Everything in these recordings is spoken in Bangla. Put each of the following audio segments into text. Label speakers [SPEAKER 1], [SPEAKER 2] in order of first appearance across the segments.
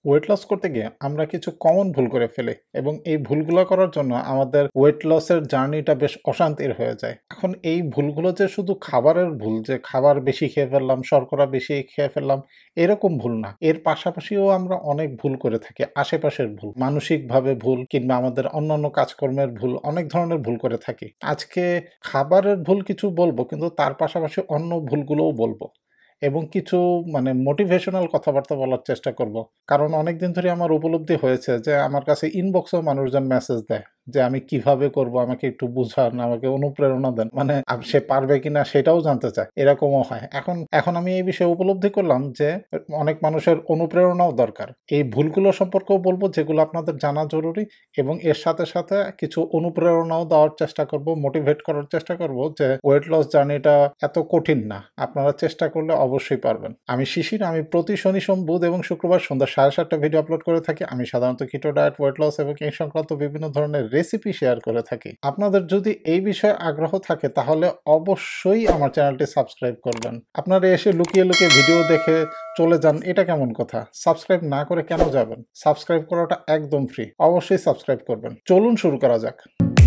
[SPEAKER 1] ওয়েট লস করতে গিয়ে আমরা কিছু কমন ভুল করে ফেলি এবং এই ভুলগুলো করার জন্য আমাদের ওয়েট লসের জার্নিটা বেশ অশান্তির হয়ে যায়। এখন এই ভুলগুলো যে শুধু খাবারের ভুল, যে খাবার বেশি খেয়ে ফেললাম, শর্করা বেশি খেয়ে ফেললাম, এরকম ভুল না। এর পাশাপাশিও আমরা অনেক ভুল করে থাকি। আশেপাশের ভুল, মানসিকভাবে ভুল, কিংবা আমাদের অন্যান্য কাজকর্মের ভুল, অনেক ধরনের ভুল করে থাকি। আজকে খাবারের ভুল কিছু বলবো, কিন্তু তার পাশাপাশি অন্য ভুলগুলোও বলবো এবং কিছু মোটিভেশনাল কথাবার্তা বলার চেষ্টা করব। কারণ অনেকদিন ধরে আমার উপলব্ধি হয়েছে যে আমার কাছে ইনবক্সেও মানুষজন মেসেজ দেয় যে আমি কিভাবে করব, আমাকে একটু বুঝান, আমাকে অনুপ্রেরণা দেন। মানে সে পারবে কিনা সেটাও জানতে চায়, এরকমও হয়। এখন আমি এই বিষয়ে উপলব্ধি করলাম যে অনেক মানুষের অনুপ্রেরণাও দরকার। এই ভুলগুলো সম্পর্কেও বলবো যেগুলো আপনাদের জানা জরুরি, এবং এর সাথে সাথে কিছু অনুপ্রেরণাও দেওয়ার চেষ্টা করব, মোটিভেট করার চেষ্টা করব যে ওয়েট লস জার্নিটা এত কঠিন না, আপনারা চেষ্টা করলে অবশ্যই পারবেন। আমি শিশির, আমি প্রতি শনি, সোম, বুধ এবং শুক্রবার সন্ধ্যা 7:30 ভিডিও আপলোড করে থাকি। আমি সাধারণত কিটো ডায়েট, ওয়েট লস এবং এই সংক্রান্ত বিভিন্ন ধরনের রেসিপি শেয়ার করে থাকি। আপনাদের যদি এই বিষয়ে আগ্রহ থাকে তাহলে অবশ্যই আমার চ্যানেলটি সাবস্ক্রাইব করবেন। আপনারা এসে লুকিয়ে লুকিয়ে ভিডিও দেখে চলে যান, এটা কেমন কথা? সাবস্ক্রাইব না করে কেন যাবেন? সাবস্ক্রাইব করাটা একদম ফ্রি, অবশ্যই সাবস্ক্রাইব করবেন। চলুন শুরু করা যাক।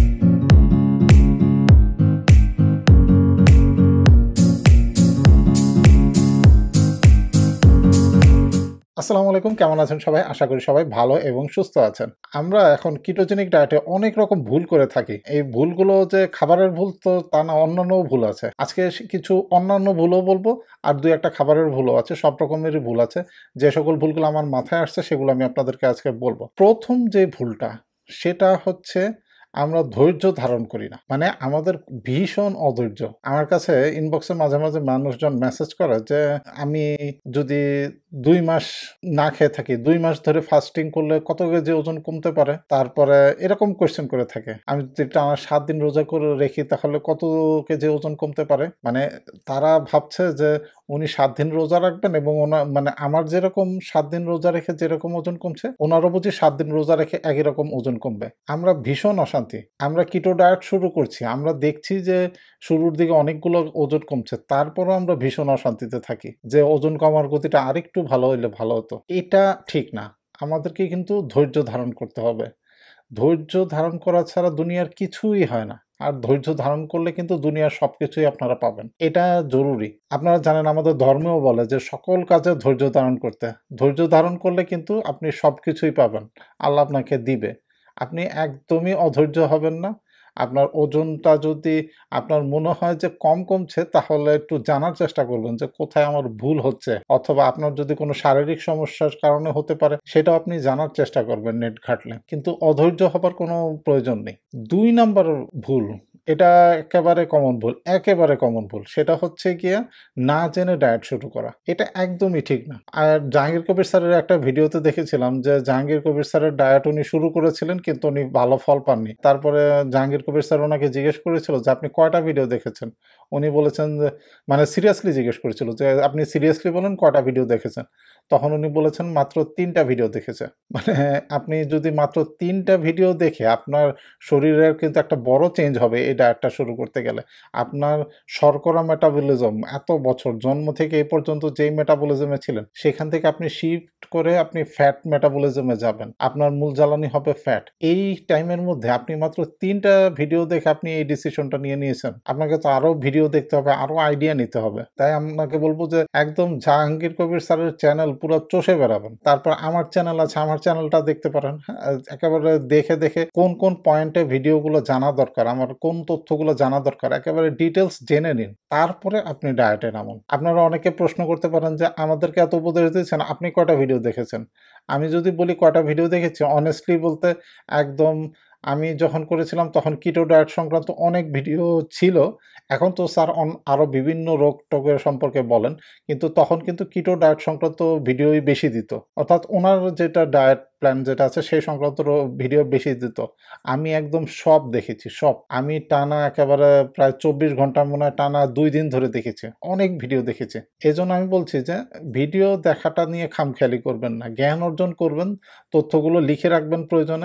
[SPEAKER 1] আসসালামু আলাইকুম, কেমন আছেন সবাই? আশা করি সবাই ভালো এবং সুস্থ আছেন। আমরা এখন কিটোজেনিক ডায়েটে অনেক রকম ভুল করে থাকি। এই ভুলগুলো যে খাবারের ভুল তো তা না, অন্যান্যও ভুল আছে। আজকে কিছু অন্যান্য ভুলও বলবো, আর দুই একটা খাবারের ভুলও আছে। সব রকমেরই ভুল আছে। যে সকল ভুলগুলো আমার মাথায় আসছে সেগুলো আমি আপনাদেরকে আজকে বলবো। প্রথম যে ভুলটা, সেটা হচ্ছে আমরা ধৈর্য ধারণ করি না। মানে আমাদের ভীষণ অধৈর্য। আমার কাছে ইনবক্সে মাঝে মাঝে মানুষজন মেসেজ করে যে আমি যদি 2 মাস না খেয়ে থাকি, 2 মাস ধরে ফাস্টিং করলে কত কেজি ওজন কমতে পারে? তারপরে এরকম কোয়েশ্চেন করে থাকে। আমি যদি টানা 7 দিন রোজা করে রেখি তাহলে কত কেজি ওজন কমতে পারে? মানে তারা ভাবছে যে উনি 7 দিন রোজা রাখবেন এবং মানে আমার যেরকম 7 দিন রোজা রেখে যেরকম ওজন কমছে, ওনারও বুঝি 7 দিন রোজা রেখে একই রকম ওজন কমবে। আমরা ভীষণ অশান্তি। আমরা কিটো ডায়েট শুরু করছি। আমরা দেখছি যে শুরুর দিকে অনেকগুলো ওজন কমছে। তারপরও আমরা ভীষণ অশান্তিতে থাকি যে ওজন কমার গতিটা আরেকটু ভালো হইলে ভালো হতো। এটা ঠিক না। আমাদেরকে কিন্তু ধৈর্য ধারণ করতে হবে। ধৈর্য ধারণ করা ছাড়া দুনিয়ার কিছুই হয় না। আর ধৈর্য ধারণ করলে কিন্তু দুনিয়ার সবকিছুই আপনারা পাবেন। এটা জরুরি। আপনারা জানেন আমাদের ধর্মেও বলে যে সকল কাজে ধৈর্য ধারণ করতে। ধৈর্য ধারণ করলে কিন্তু আপনি সবকিছুই পাবেন। আল্লাহ আপনাকে দিবে। আপনি একদমই অধৈর্য হবেন না। আপনার ওজনটা যদি আপনার মনে হয় যে কম কমছে, তাহলে একটু জানার চেষ্টা করবেন যে কোথায় আমার ভুল হচ্ছে, অথবা আপনার যদি কোনো শারীরিক সমস্যার কারণে হতে পারে সেটাও আপনি জানার চেষ্টা করবেন নেট ঘাঁটলে। কিন্তু অধৈর্য হবার কোনো প্রয়োজন নেই। 2 নাম্বার ভুল, এটা একেবারে কমন ভুল, একেবারে কমন ভুল। সেটা হচ্ছে গিয়ে না জেনে ডায়েট শুরু করা। এটা একদমই ঠিক না। আর জাহাঙ্গীর কবির স্যারের একটা ভিডিওতে দেখেছিলাম যে জাহাঙ্গীর কবির স্যারের ডায়েট উনি শুরু করেছিলেন, কিন্তু উনি ভালো ফল পাননি। তারপরে জাহাঙ্গীর কবির স্যার ওনাকে জিজ্ঞেস করেছিল যে আপনি কয়টা ভিডিও দেখেছেন? উনি বলেছেন যে, মানে সিরিয়াসলি জিজ্ঞেস করেছিল যে আপনি সিরিয়াসলি বলেন কয়টা ভিডিও দেখেছেন? তখন উনি বলেছেন মাত্র 3 টা ভিডিও দেখেছে। মানে আপনি যদি মাত্র 3 টা ভিডিও দেখে আপনার শরীরের কিন্তু একটা বড় চেঞ্জ হবে এই ডায়েটটা শুরু করতে গেলে। আপনার শর্করা মেটাবলিজম এত বছর জন্ম থেকে এই পর্যন্ত যেই মেটাবলিজমে ছিলেন, সেখান থেকে আপনি শিফট করে আপনি ফ্যাট মেটাবলিজমে যাবেন। আপনার মূল জ্বালানি হবে ফ্যাট। এই টাইমের মধ্যে আপনি মাত্র 3 টা ভিডিও দেখে আপনি এই ডিসিশনটা নিয়ে নিয়েছেন। আপনাকে তো আরো ভিডিও দেখতে হবে, আরো আইডিয়া নিতে হবে। তাই আপনাকে বলব যে একদম জাহাঙ্গীর কবির স্যারের চ্যানেল পুরো চষে বেড়াবেন। তারপর আমার চ্যানেল আছে, আমার চ্যানেলটা দেখতে পারেন। হ্যাঁ, একেবারে দেখে দেখে কোন কোন পয়েন্টে ভিডিওগুলো জানা দরকার, আমার কোন তথ্যগুলো জানা দরকার, একেবারে ডিটেলস জেনে নিন। তারপরে আপনি ডায়েটে নামুন। আপনারা অনেকে প্রশ্ন করতে পারেন যে আমাদেরকে এত উপদেশ দিয়েছেন, আপনি কয়টা ভিডিও দেখেছেন? আমি যদি বলি কয়টা ভিডিও দেখেছি, অনেস্টলি বলতে একদম আমি যখন করেছিলাম তখন কিটো ডায়েট সংক্রান্ত অনেক ভিডিও ছিল। এখন তো স্যার আরো বিভিন্ন রোগ-টোগের সম্পর্কে বলেন। কিন্তু তখন কিন্তু কিটো ডায়েট সংক্রান্ত ভিডিওই বেশি দিত। অর্থাৎ উনার যেটা ডায়েট প্ল্যান যেটা আছে সেই সংক্রান্ত ভিডিও বেশি দিত। আমি একদম সব দেখেছি, সব। আমি টানা একেবারে প্রায় 24 ঘন্টা মনে হয় টানা 2 দিন ধরে দেখেছি। অনেক ভিডিও দেখেছি। এজন্য আমি বলছি যে ভিডিও দেখাটা নিয়ে খামখেয়ালি করবেন না। জ্ঞান অর্জন করবেন, তথ্যগুলো লিখে রাখবেন প্রয়োজনে,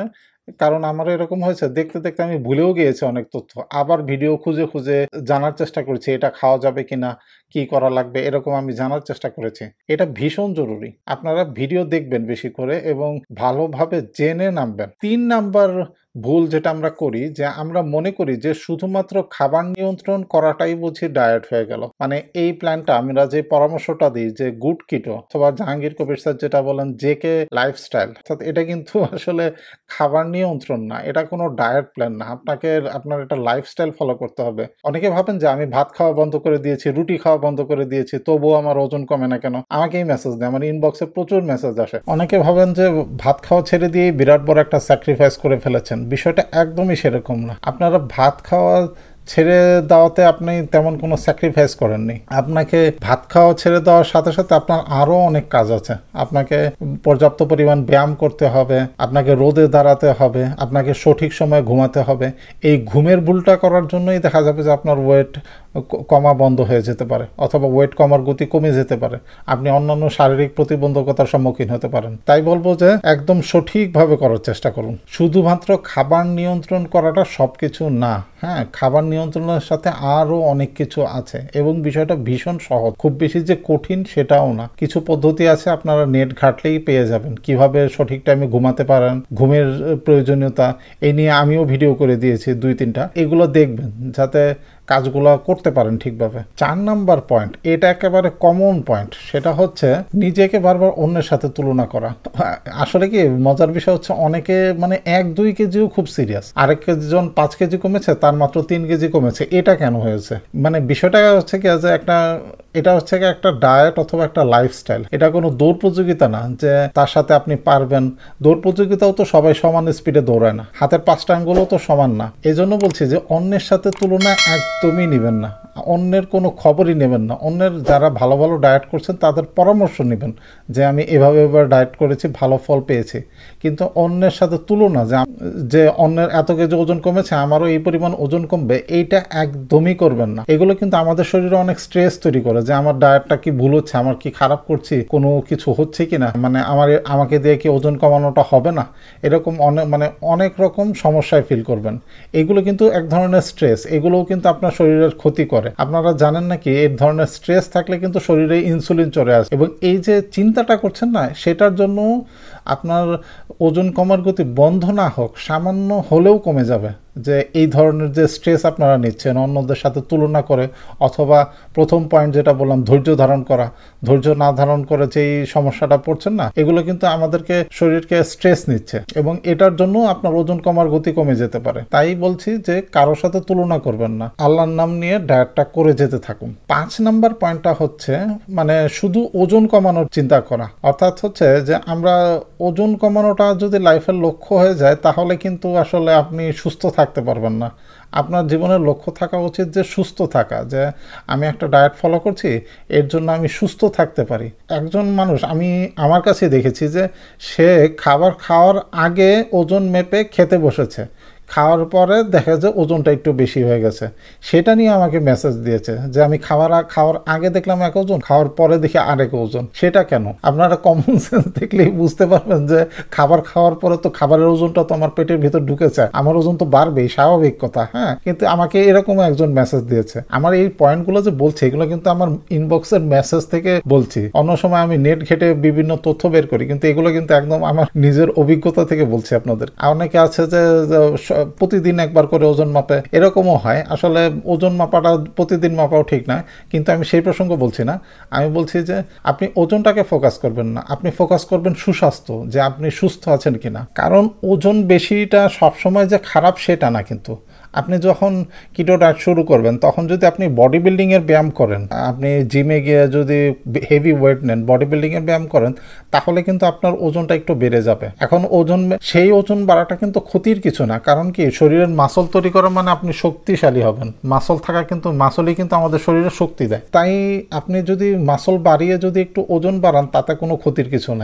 [SPEAKER 1] কারণ আমার এরকম হয়েছে দেখতে, দেখতে আমি ভুলেও গিয়েছি অনেক তথ্য। আবার ভিডিও খুঁজে, খুঁজে জানার চেষ্টা করেছি এটা খাওয়া যাবে কিনা, কি করা লাগবে এরকম আমি জানার চেষ্টা করেছি। এটা ভীষণ জরুরি। আপনারা ভিডিও দেখবেন বেশি করে এবং ভালোভাবে জেনে নামবেন। ৩ নাম্বার ভুল যেটা আমরা করি যে আমরা মনে করি যে শুধুমাত্র খাবার নিয়ন্ত্রণ করাটাই বুঝি ডায়েট হয়ে গেল। মানে এই প্ল্যানটা আমরা যে পরামর্শটা দিই যে গুড কিটো অথবা জাহাঙ্গীর কবির স্যার যেটা বলেন জেকে লাইফস্টাইল, অর্থাৎ এটা কিন্তু আসলে খাবার নিয়ন্ত্রণ না, এটা কোনো ডায়েট প্ল্যান না। আপনার একটা লাইফস্টাইল ফলো করতে হবে। অনেকে ভাবেন যে আমি ভাত খাওয়া বন্ধ করে দিয়েছি, রুটি খাওয়া বন্ধ করে দিয়েছি, তবুও আমার ওজন কমে না কেন? আমাকেই মেসেজ দেয়, আমার ইনবক্সে প্রচুর মেসেজ আসে। অনেকে ভাবেন যে ভাত খাওয়া ছেড়ে দিয়ে বিরাট বড় একটা স্যাক্রিফাইস করে ফেলেছেন। বিষয়টা একদমই সেরকম না। আপনারা ভাত খাওয়া ছেড়ে দেওয়াতে আপনি তেমন কোনো স্যাক্রিফাইস করেননি। আপনাকে ভাত খাওয়া ছেড়ে দেওয়ার সাথে সাথে আপনার আরও অনেক কাজ আছে। আপনাকে পর্যাপ্ত পরিমাণ ব্যায়াম করতে হবে, আপনাকে রোদে দাঁড়াতে হবে, আপনাকে সঠিক সময়ে ঘুমাতে হবে। এই ঘুমের ভুলটা করার জন্যই দেখা যাবে যে আপনার ওয়েট কমা বন্ধ হয়ে যেতে পারে অথবা ওয়েট কমার গতি কমে যেতে পারে। আপনি অন্যান্য শারীরিক প্রতিবন্ধকতার সম্মুখীন হতে পারেন। তাই বলবো যে একদম সঠিকভাবে করার চেষ্টা করুন। শুধুমাত্র খাবার নিয়ন্ত্রণ করাটা সব কিছু না। হ্যাঁ, খাবার নিয়ন্ত্রণের সাথে আরও অনেক কিছু আছে এবং বিষয়টা ভীষণ সহজ, খুব বেশি যে কঠিন সেটাও না। কিছু পদ্ধতি আছে, আপনারা নেট ঘাটলেই পেয়ে যাবেন কিভাবে সঠিক টাইমে ঘুমাতে পারেন, ঘুমের প্রয়োজনীয়তা এই নিয়ে আমিও ভিডিও করে দিয়েছি ২-৩টা। এগুলো দেখবেন যাতে কাজগুলো করতে পারেন ঠিকভাবে। ৪ নাম্বার পয়েন্ট, এটা একেবারে কমন পয়েন্ট, সেটা হচ্ছে নিজেকে বারবার অন্যের সাথে তুলনা করা। আসলে কি মজার বিষয় হচ্ছে অনেকে মানে ১-২ কেজিও খুব সিরিয়াস, আরেক জন ৫ কেজি কমেছে, তার মাত্র ৩ কেজি কমেছে, এটা কেন হয়েছে? মানে বিষয়টা হচ্ছে কি যে এটা হচ্ছে একটা ডায়েট অথবা একটা লাইফস্টাইল। এটা কোনো দৌড় প্রতিযোগিতা না যে তার সাথে আপনি পারবেন। দৌড় প্রতিযোগিতাও তো সবাই সমান স্পিডে দৌড়ায় না, হাতের ৫টা আঙ্গুলও তো সমান না। এজন্য বলছি যে অন্যের সাথে তুলনা একদমই নেবেন না, অন্যের কোনো খবরই নেবেন না। অন্যের যারা ভালো ভালো ডায়েট করছেন তাদের পরামর্শ নেবেন যে আমি এভাবে এবার ডায়েট করেছি, ভালো ফল পেয়েছি। কিন্তু অন্যের সাথে তুলনা যে অন্যের এত কেজি ওজন কমেছে, আমারও এই পরিমাণ ওজন কমবে, এইটা একদমই করবেন না। এগুলো কিন্তু আমাদের শরীরে অনেক স্ট্রেস তৈরি করে যে আমার ডায়েটটা কি ভুল হচ্ছে, আমার কি খারাপ করছি, কোনো কিছু হচ্ছে কি না, মানে আমাকে দিয়ে কি ওজন কমানোটা হবে না, এরকম অনেক রকম সমস্যায় ফিল করবেন। এগুলো কিন্তু এক ধরনের স্ট্রেস, এগুলোও কিন্তু আপনার শরীরের ক্ষতি করে। আপনারা জানেন নাকি এই ধরনের স্ট্রেস থাকলে কিন্তু শরীরে ইনসুলিন চলে আসে এবং এই যে চিন্তাটা করছেন না, সেটার জন্য আপনার ওজন কমার গতি বন্ধ না হোক, সামান্য হলেও কমে যাবে। যে এই ধরনের যে স্ট্রেস আপনারা নিচ্ছেন অন্যদের সাথে তুলনা করে, অথবা প্রথম পয়েন্ট যেটা বললাম ধৈর্য ধারণ করা, ধৈর্য না ধারণ করে যে এই সমস্যাটা পড়ছেন না, এগুলো কিন্তু আমাদেরকে শরীরকে স্ট্রেস নিচ্ছে এবং এটার জন্য আপনার ওজন কমার গতি কমে যেতে পারে। তাই বলছি যে কারোর সাথে তুলনা করবেন না, আল্লাহর নাম নিয়ে ডায়েটটা করে যেতে থাকুন। ৫ নাম্বার পয়েন্টটা হচ্ছে মানে শুধু ওজন কমানোর চিন্তা করা, অর্থাৎ হচ্ছে যে আমরা ওজন কমানোটা যদি লাইফের লক্ষ্য হয়ে যায় তাহলে কিন্তু আসলে আপনি সুস্থ থাকতে পারবেন না। আপনার জীবনের লক্ষ্য থাকা উচিত যে সুস্থ থাকা, যে আমি একটা ডায়েট ফলো করছি, এর জন্য আমি সুস্থ থাকতে পারি। একজন মানুষ আমি আমার কাছে দেখেছি যে সে খাবার খাওয়ার আগে ওজন মেপে খেতে বসেছে, খাওয়ার পরে দেখা যায় ওজনটা একটু বেশি হয়ে গেছে, সেটা নিয়ে আমাকে মেসেজ দিয়েছে যে আমি খাওয়ার আগে দেখলাম এক ওজন, খাওয়ার পরে দেখি আরেক ওজন। সেটা কেন? আপনারা কমন সেন্স দেখলেই বুঝতে পারবেন যে খাবার খাওয়ার পরে তো খাবারের ওজনটা তো আমার পেটের ভিতর ঢুকেছে, আমার ওজন তো বাড়বেই, স্বাভাবিক কথা। হ্যাঁ, কিন্তু আমাকে এরকম একজন মেসেজ দিয়েছে। আমার এই পয়েন্টগুলো যে বলছি এগুলো কিন্তু আমার ইনবক্সের মেসেজ থেকে বলছি। অন্য সময় আমি নেট ঘেটে বিভিন্ন তথ্য বের করি, কিন্তু এগুলো কিন্তু একদম আমার নিজের অভিজ্ঞতা থেকে বলছি আপনাদের। অনেকে আছে যে প্রতিদিন একবার করে ওজন মাপে, এরকমও হয়। আসলে ওজন মাপাটা প্রতিদিন মাপাও ঠিক না, কিন্তু আমি সেই প্রসঙ্গ বলছি না। আমি বলছি যে আপনি ওজনটাকে ফোকাস করবেন না, আপনি ফোকাস করবেন সুস্বাস্থ্য, যে আপনি সুস্থ আছেন কিনা। কারণ ওজন বেশিটা সবসময় যে খারাপ সেটা না, কিন্তু আপনি যখন কিটো ডায়েট শুরু করবেন তখন যদি আপনি বডি বিল্ডিংয়ের ব্যায়াম করেন, আপনি জিমে গিয়ে যদি হেভি ওয়েট নেন, বডি বিল্ডিংয়ের ব্যায়াম করেন, তাহলে কিন্তু আপনার ওজনটা একটু বেড়ে যাবে। এখন সেই ওজন বাড়াটা কিন্তু ক্ষতির কিছু না, কারণ কি শরীরের মাসল তৈরি করা মানে আপনি শক্তিশালী হবেন। মাসল থাকা কিন্তু মাসলই কিন্তু আমাদের শরীরে শক্তি দেয়। তাই আপনি যদি মাসল বাড়িয়ে যদি একটু ওজন বাড়ান তাতে কোনো ক্ষতির কিছু নাই।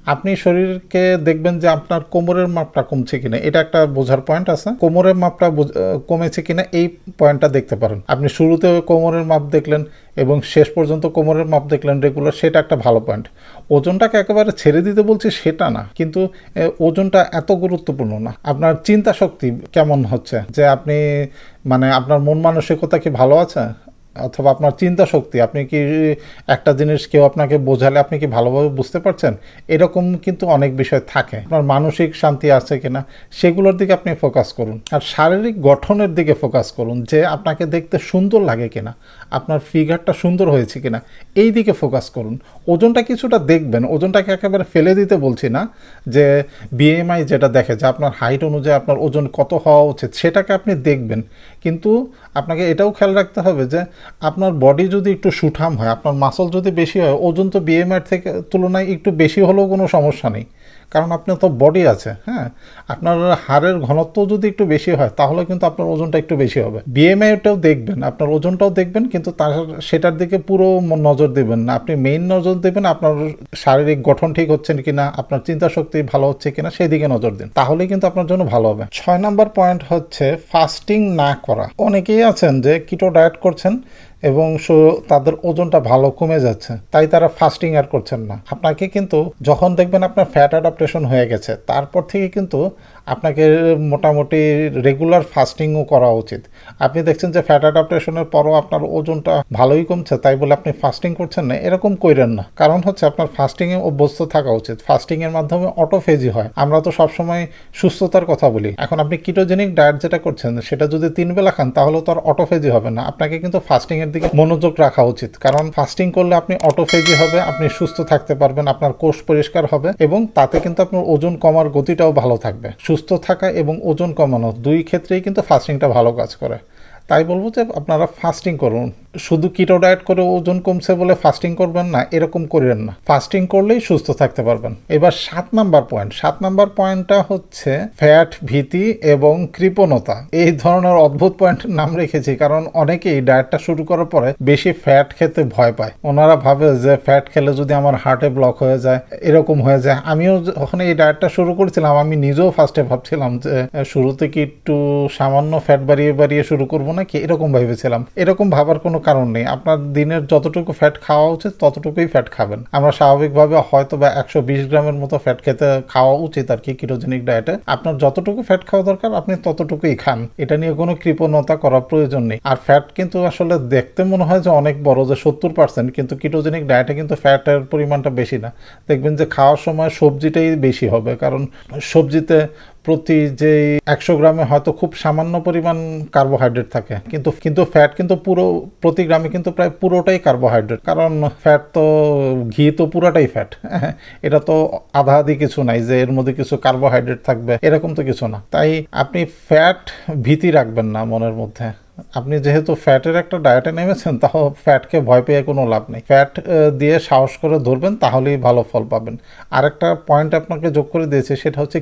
[SPEAKER 1] আপনি শরীরকে দেখবেন যে আপনার কোমরের মাপটা কমছে কিনা, এটা একটা বোঝার পয়েন্ট আছে। কোমরের মাপটা কমেছে কিনা এই পয়েন্টটা দেখতে পারেন। আপনি শুরুতে কোমরের মাপ দেখলেন এবং শেষ পর্যন্ত কোমরের মাপ দেখলেন রেগুলার, সেটা একটা ভালো পয়েন্ট। ওজনটাকে একেবারে ছেড়ে দিতে বলছি সেটা না, কিন্তু ওজনটা এত গুরুত্বপূর্ণ না। আপনার চিন্তা শক্তি কেমন হচ্ছে, যে আপনি মানে আপনার মন মানসিকতা কি ভালো আছে, অথবা আপনার চিন্তা শক্তি, আপনি কি একটা জিনিস কেউ আপনাকে বোঝালে আপনি কি ভালোভাবে বুঝতে পারছেন, এরকম কিন্তু অনেক বিষয় থাকে। আপনার মানসিক শান্তি আছে কিনা সেগুলোর দিকে আপনি ফোকাস করুন। আর শারীরিক গঠনের দিকে ফোকাস করুন, যে আপনাকে দেখতে সুন্দর লাগে কিনা, আপনার ফিগারটা সুন্দর হয়েছে কিনা, এই দিকে ফোকাস করুন। ওজনটা কিছুটা দেখবেন, ওজনটাকে একেবারে ফেলে দিতে বলছি না, যে বিএমআই যেটা দেখে যে আপনার হাইট অনুযায়ী আপনার ওজন কত হওয়া উচিত সেটাকে আপনি দেখবেন, কিন্তু আপনাকে এটাও খেয়াল রাখতে হবে যে আপনার বডি যদি একটু সুঠাম হয়, আপনার মাসল যদি বেশি হয়, ওজন তো বিএমআই থেকে তুলনায় একটু বেশি হলেও কোনো সমস্যা নেই, কারণ আপনার তো বডি আছে। হ্যাঁ, আপনার হাড়ের ঘনত্ব যদি একটু বেশি হয় তাহলে কিন্তু আপনার ওজনটা একটু বেশি হবে। বিএমআইটাও দেখবেন, আপনার ওজনটাও দেখবেন, কিন্তু সেটার দিকে পুরো নজর দেবেন না। আপনি মেইন নজর দেবেন আপনার শারীরিক গঠন ঠিক হচ্ছে কিনা, আপনার চিন্তা শক্তি ভালো হচ্ছে কিনা, সেই দিকে নজর দিন, তাহলেই কিন্তু আপনার জন্য ভালো হবে। 6 নম্বর পয়েন্ট হচ্ছে ফাস্টিং না করা। অনেকেই আছেন যে কিটো ডায়েট করছেন এবং তাদের ওজনটা ভালো কমে যাচ্ছে, তাই তারা ফাস্টিং আর করছেন না। আপনাকে কিন্তু যখন দেখবেন আপনার ফ্যাট অ্যাডাপ্টেশন হয়ে গেছে, তারপর থেকে কিন্তু আপনাকে মোটামুটি রেগুলার ফাস্টিংও করা উচিত। আপনি দেখছেন যে ফ্যাট অ্যাডাপ্টেশনের পরও আপনার ওজনটা ভালোই কমছে, তাই বলে আপনি ফাস্টিং করছেন না, এরকম কইরেন না। কারণ হচ্ছে আপনার ফাস্টিংয়ে অভ্যস্ত থাকা উচিত। ফাস্টিংয়ের মাধ্যমে অটোফেজি হয়। আমরা তো সবসময় সুস্থতার কথা বলি। এখন আপনি কিটোজেনিক ডায়েট যেটা করছেন সেটা যদি 3 বেলা খান তাহলে তো আর অটোফেজি হবে না। আপনাকে কিন্তু ফাস্টিংয়ের দিকে মনোযোগ রাখা উচিত, কারণ ফাস্টিং করলে আপনি অটোফেজি হবে, আপনি সুস্থ থাকতে পারবেন, আপনার কোষ পরিষ্কার হবে এবং তাতে কিন্তু আপনার ওজন কমার গতিটাও ভালো থাকবে। সুস্থ থাকা এবং ওজন কমানো দুই ক্ষেত্রেই কিন্তু ফাস্টিংটা ভালো কাজ করে। তাই বলবো যে আপনারা ফাস্টিং করুন। শুধু কিটো ডায়েট করে ওজন কমছে বলে ফাস্টিং করবেন না, এরকম করেন না। ফাস্টিং করলেই সুস্থ থাকতে পারবেন। এবার 7 নাম্বার পয়েন্টটা হচ্ছে ফ্যাট ভীতি এবং কৃপণতা। এই ধরনের অদ্ভুত পয়েন্ট নাম রেখেছি কারণ অনেকেই ডায়েটটা শুরু করার পরে বেশি ফ্যাট খেতে ভয় পায়। ওনারা ভাবে যে ফ্যাট খেলে যদি আমার হার্টে ব্লক হয়ে যায়, এরকম হয়ে যায়। আমিও যখন এই ডায়েটটা শুরু করেছিলাম আমি নিজেও ফার্স্টে ভাবছিলাম যে শুরুতে কি একটু সামান্য ফ্যাট বাড়িয়ে শুরু করবো নাকি, এরকম ভেবেছিলাম। এরকম ভাবার কোনো কারণ নেই। আপনার দিনের যতটুকু ফ্যাট খাওয়া উচিত ততটুকুই ফ্যাট খাবেন। আমরা স্বাভাবিকভাবে হয়তো বা 120 গ্রামের মতো ফ্যাট খাওয়া উচিত আর কি কিটোজেনিক ডায়েটে। আপনার যতটুকু ফ্যাট খাওয়া দরকার আপনি ততটুকুই খান, এটা নিয়ে কোনো কৃপণতা করার প্রয়োজন নেই। আর ফ্যাট কিন্তু আসলে দেখতে মনে হয় যে অনেক বড়, যে 70%, কিন্তু কিটোজেনিক ডায়েটে কিন্তু ফ্যাটের পরিমাণটা বেশি না। দেখবেন যে খাওয়ার সময় সবজিটাই বেশি হবে, কারণ সবজিতে প্রতি যে 100 গ্রামে হয়তো খুব সামান্য পরিমাণ কার্বোহাইড্রেট থাকে, কিন্তু ফ্যাট কিন্তু প্রতি গ্রামে কিন্তু প্রায় পুরোটাই কার্বোহাইড্রেট। কারণ ফ্যাট তো ঘি তো পুরোটাই ফ্যাট, এটা তো আধা আধি কিছু নাই যে এর মধ্যে কিছু কার্বোহাইড্রেট থাকবে, এরকম তো কিছু না। তাই আপনি ফ্যাট ভীতি রাখবেন না মনের মধ্যে। আপনি যেহেতু ফ্যাটের একটা ডায়েটে নেমেছেন, তাও ফ্যাটকে ভয় পেয়ে কোনো লাভ নেই। ফ্যাট দিয়ে সাহস করে ধরবেন, তাহলেই ভালো ফল পাবেন। আরেকটা পয়েন্ট আপনাকে যোগ করে দিয়েছে, সেটা হচ্ছে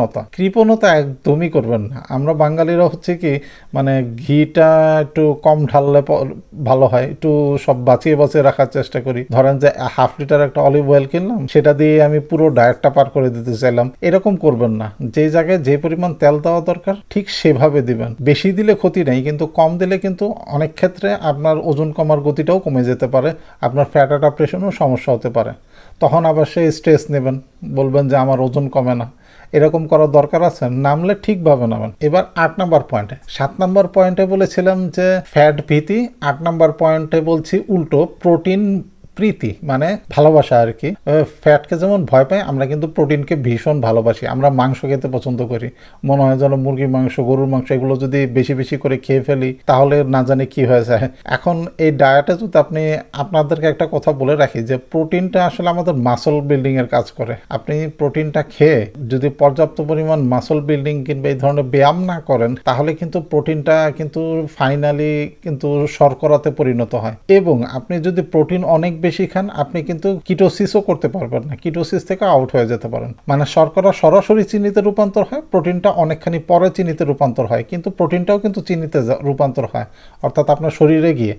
[SPEAKER 1] কৃপণতা একদমই করবেন না। আমরা বাঙালিরা হচ্ছে কি মানে ঘিটা একটু কম ঢাললে ভালো হয়, একটু সব বাঁচিয়ে রাখার চেষ্টা করি। ধরেন যে 1/2 লিটার একটা অলিভ অয়েল কিনলাম, সেটা দিয়ে আমি পুরো ডায়েটটা পার করে দিতে চাইলাম, এরকম করবেন না। যে জায়গায় যে পরিমাণ তেল দেওয়া দরকার ঠিক সেভাবে দিবেন। বেশি দিলে ক্ষতি নেই, কিন্তু কম দিলে কিন্তু অনেক ক্ষেত্রে আপনার ওজন কমার গতিটাও কমে যেতে পারে, আপনার ফ্যাট অ্যাডাপ্টেশনও সমস্যা হতে পারে। তখন আবার সেই স্ট্রেস নেবেন, বলবেন যে আমার ওজন কমে না। এরকম করার দরকার আছে? নামলে ঠিকভাবে নামেন। এবার 8 নম্বর পয়েন্টে, 7 নম্বর পয়েন্টে বলেছিলাম যে ফ্যাট ভীতি, 8 নম্বর পয়েন্টে বলছি উল্টো, প্রোটিন প্রীতি, মানে ভালোবাসা আর কি। ফ্যাটকে যেমন ভয় পাই, আমরা কিন্তু প্রোটিনকে ভীষণ ভালোবাসি। আমরা মাংস খেতে পছন্দ করি, মনে হয় যেন মুরগির মাংস, গরুর মাংস এগুলো যদি বেশি বেশি করে খেয়ে ফেলি তাহলে না জানি কি হয়ে যায়। এখন এই ডায়েটে যদি আপনাদেরকে একটা কথা বলে রাখি যে প্রোটিনটা আসলে আমাদের মাসল বিল্ডিং এর কাজ করে। আপনি প্রোটিনটা খেয়ে যদি পর্যাপ্ত পরিমাণ মাসল বিল্ডিং কিংবা এই ধরনের ব্যায়াম না করেন, তাহলে কিন্তু প্রোটিনটা কিন্তু ফাইনালি কিন্তু শর্করাতে পরিণত হয়। এবং আপনি যদি প্রোটিন অনেক বেশি খান, আপনি কিন্তু কিটোসিসও করতে পারবেন না, কিটোসিস থেকে আউট হয়ে যেতে পারেন। মানে শর্করা সরাসরি চিনিতে রূপান্তর হয়, প্রোটিনটা অনেকখানি পরে চিনিতে রূপান্তর হয়, কিন্তু প্রোটিনটাও কিন্তু চিনিতে রূপান্তর হয়, অর্থাৎ আপনার শরীরে গিয়ে।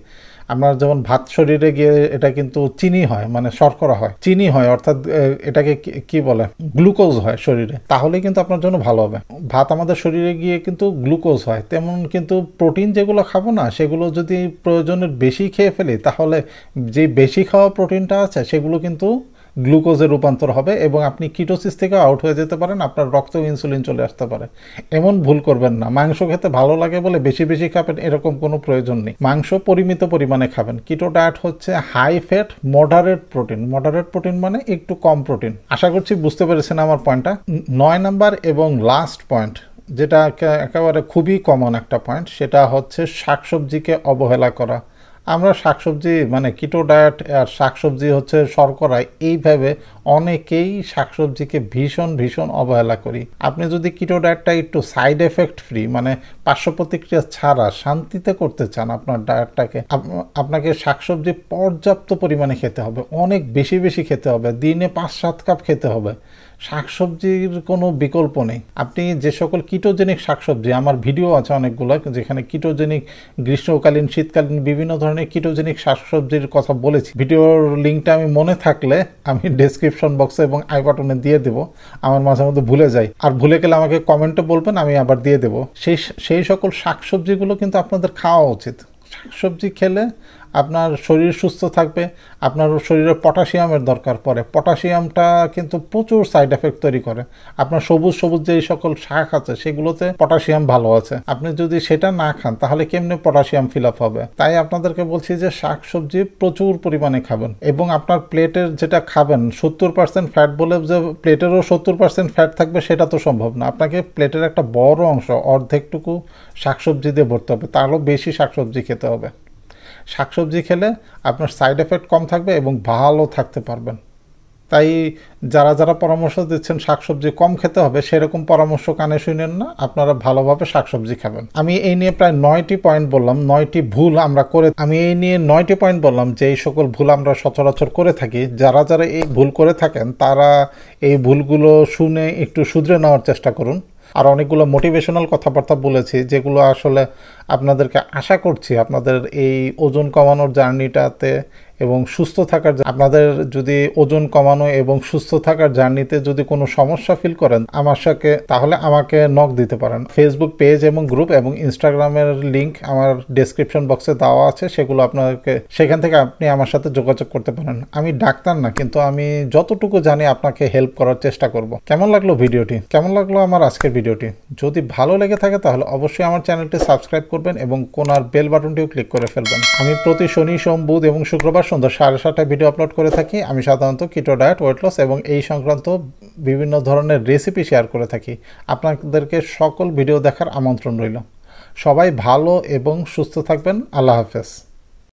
[SPEAKER 1] আপনার যেমন ভাত শরীরে গিয়ে এটা কিন্তু চিনি হয়, মানে শর্করা হয়, চিনি হয়, অর্থাৎ এটাকে কি বলে, গ্লুকোজ হয় শরীরে, তাহলে কিন্তু আপনার জন্য ভালো হবে। ভাত আমাদের শরীরে গিয়ে কিন্তু গ্লুকোজ হয়, তেমন কিন্তু প্রোটিন যেগুলো খাবো না সেগুলো যদি প্রয়োজনের বেশি খেয়ে ফেলি তাহলে যে বেশি খাওয়া প্রোটিনটা আছে সেগুলো কিন্তু গ্লুকোজে রূপান্তর হবে এবং আপনি কিটোসিস থেকে আউট হয়ে যেতে পারেন, আপনার রক্ত ইনসুলিন চলে আসতে পারে। এমন ভুল করবেন না, মাংস খেতে ভালো লাগে বলে বেশি বেশি খাবেন এরকম কোনো প্রয়োজন নেই। মাংস পরিমিত পরিমাণে খাবেন। কিটো ডায়েট হচ্ছে high fat moderate protein. Moderate protein মানে একটু কম প্রোটিন। আশা করছি বুঝতে পেরেছেন আমার পয়েন্টটা। 9 নাম্বার এবং লাস্ট পয়েন্ট, যেটা একেবারে খুবই কমন একটা পয়েন্ট, সেটা হচ্ছে শাকসবজিকে অবহেলা করা। আমরা শাকসবজি মানে কিটো ডায়েট আর শাকসবজি হচ্ছে শর্করা, এইভাবে অনেকেই শাকসবজিকে ভীষণ ভীষণ অবহেলা করি। আপনি যদি কিটো ডায়েটটা একটু সাইড এফেক্ট ফ্রি, মানে পার্শ্ব প্রতিক্রিয়া ছাড়া শান্তিতে করতে চান আপনার ডায়েটটাকে, আপনাকে শাকসবজি পর্যাপ্ত পরিমাণে খেতে হবে, অনেক বেশি বেশি খেতে হবে, দিনে 5-7 কাপ খেতে হবে। শাকসবজির কোনো বিকল্প নেই। আপনি যে সকল কিটোজেনিক শাকসবজি, আমার ভিডিও আছে অনেকগুলো যেখানে কিটোজেনিক গ্রীষ্মকালীন শীতকালীন বিভিন্ন ধরনের কিটোজেনিক শাকসবজির কথা বলেছি। ভিডিওর লিঙ্কটা আমি মনে থাকলে আমি ডেসক্রিপশন বক্সে এবং আই বাটনে দিয়ে দেবো। আমার মাঝে মধ্যে ভুলে যাই, আর ভুলে গেলে আমাকে কমেন্টে বলবেন, আমি আবার দিয়ে দেবো। সেই সকল শাকসবজিগুলো কিন্তু আপনাদের খাওয়া উচিত। শাকসবজি খেলে আপনার শরীর সুস্থ থাকবে। আপনার শরীরে পটাশিয়ামের দরকার পড়ে, পটাশিয়ামটা কিন্তু প্রচুর সাইড এফেক্ট তৈরি করে। আপনার সবুজ সবুজ যেই সকল শাক আছে সেগুলোতে পটাশিয়াম ভালো আছে, আপনি যদি সেটা না খান তাহলে কেমনে পটাশিয়াম ফিল আপ হবে। তাই আপনাদেরকে বলছি যে শাকসবজি প্রচুর পরিমাণে খাবেন এবং আপনার প্লেটের যেটা খাবেন 70% ফ্যাট, বলে যে প্লেটেরও 70% ফ্যাট থাকবে সেটা তো সম্ভব না। আপনাকে প্লেটের একটা বড় অংশ, অর্ধেকটুকু শাকসবজি দিয়ে ভরতে হবে, তারও বেশি শাকসবজি খেতে হবে। শাকসবজি খেলে আপনার সাইড এফেক্ট কম থাকবে এবং ভালো থাকতে পারবেন। তাই যারা যারা পরামর্শ দিচ্ছেন শাকসবজি কম খেতে হবে, সেরকম পরামর্শ কানে শুনেন না, আপনারা ভালোভাবে শাকসবজি খাবেন। আমি এই নিয়ে প্রায় 9টি পয়েন্ট বললাম, 9টি ভুল আমরা করে, আমি এই নিয়ে 9টি পয়েন্ট বললাম যে এই সকল ভুল আমরা সচরাচর করে থাকি। যারা যারা এই ভুল করে থাকেন তারা এই ভুলগুলো শুনে একটু শুধরে নেওয়ার চেষ্টা করুন। আর অনেকগুলো মোটিভেশনাল কথাবার্তা বলেছি যেগুলো আসলে আপনাদেরকে আশা করছি আপনাদের এই ওজন কমানোর জার্নিটাতে এবং সুস্থ থাকার, আপনাদের যদি ওজন কমানো এবং সুস্থ থাকার জার্নিতে যদি কোনো সমস্যা ফিল করেন আমার সাথে, তাহলে আমাকে নক দিতে পারেন। ফেসবুক পেজ এবং গ্রুপ এবং ইনস্টাগ্রামের লিঙ্ক আমার ডেসক্রিপশন বক্সে দেওয়া আছে, সেগুলো আপনাকে, সেখান থেকে আপনি আমার সাথে যোগাযোগ করতে পারেন। আমি ডাক্তার না, কিন্তু আমি যতটুকু জানি আপনাকে হেল্প করার চেষ্টা করব। কেমন লাগলো ভিডিওটি? কেমন লাগলো আমার আজকের ভিডিওটি? যদি ভালো লেগে থাকে তাহলে অবশ্যই আমার চ্যানেলটি সাবস্ক্রাইব করবেন এবং কোনার বেল বাটনটিও ক্লিক করে ফেলবেন। আমি প্রতি শনি, সোম, বুধ এবং শুক্রবার সন্ধ্যা 7:30টায় ভিডিও আপলোড করে থাকি। আমি সাধারণত কিটো ডায়েট, ওয়েট লস এবং এই সংক্রান্ত বিভিন্ন ধরনের রেসিপি শেয়ার করে থাকি। আপনাদেরকে সকল ভিডিও দেখার আমন্ত্রণ রইল। সবাই ভালো এবং সুস্থ থাকবেন। আল্লাহ হাফেজ।